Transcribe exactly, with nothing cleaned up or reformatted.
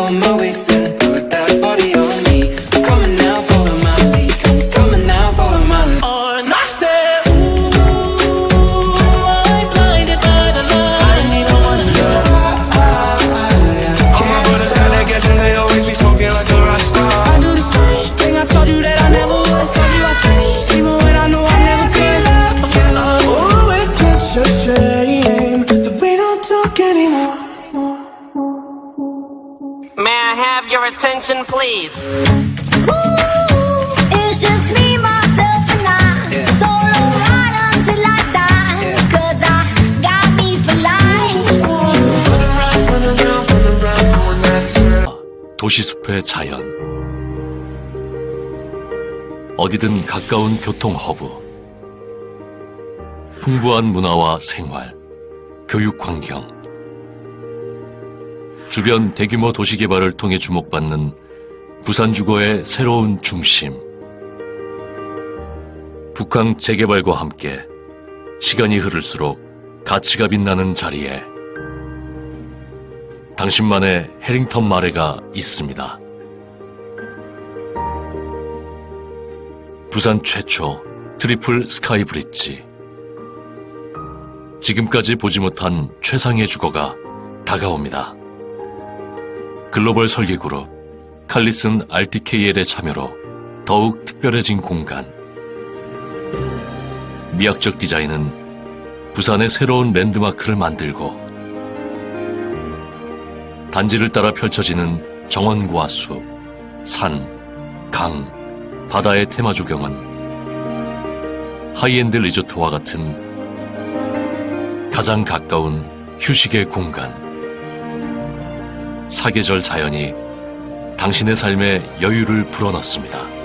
on my waist and put that body on me. I'm coming now, follow my lead. I'm coming now, follow my lead. Oh, and I said, ooh, I'm blinded by the light. I don't even wanna know. All my brothers got that gas and they always be smoking like a rock star. I do the same thing, I told you that I never would. Told you I changed, even when I knew I never could. Oh, it's such a shame that we don't talk anymore. May I have your attention, please? Ooh, it's just me, myself, and I. Yeah. Solo ride until I die. Yeah. Cause I got me for life. 도시숲의 자연. 어디든 가까운 교통 허브. 풍부한 문화와 생활, 교육 환경. 주변 대규모 도시 개발을 통해 주목받는 부산 주거의 새로운 중심. 북한 재개발과 함께 시간이 흐를수록 가치가 빛나는 자리에 당신만의 해링턴 마레가 있습니다. 부산 최초 트리플 스카이 브릿지. 지금까지 보지 못한 최상의 주거가 다가옵니다. 글로벌 설계그룹 칼리슨 알티케이엘의 참여로 더욱 특별해진 공간. 미학적 디자인은 부산의 새로운 랜드마크를 만들고 단지를 따라 펼쳐지는 정원과 숲, 산, 강, 바다의 테마 조경은 하이엔드 리조트와 같은 가장 가까운 휴식의 공간. 사계절 자연이 당신의 삶에 여유를 불어넣습니다.